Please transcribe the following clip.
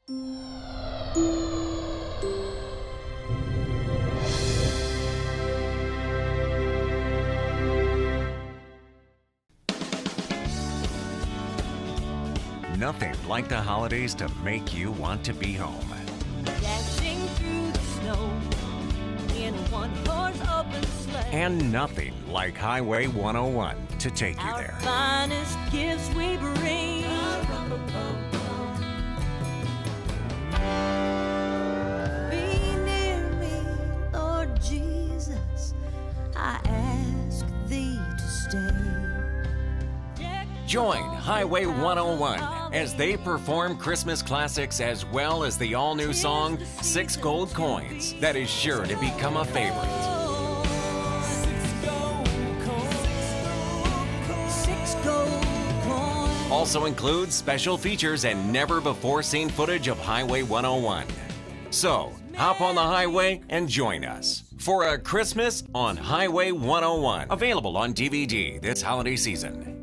Nothing like the holidays to make you want to be home. Dashing through the snow in a one-horse open sleigh. And nothing like Highway 101 to take you there. Our finest gifts we bring. Be near me, Lord Jesus, I ask thee to stay. Join Highway 101 as they perform Christmas classics as well as the all-new song, 6 Gold Coins, that is sure to become a favorite. Also includes special features and never-before-seen footage of Highway 101. So, hop on the highway and join us for A Christmas on Highway 101. Available on DVD this holiday season.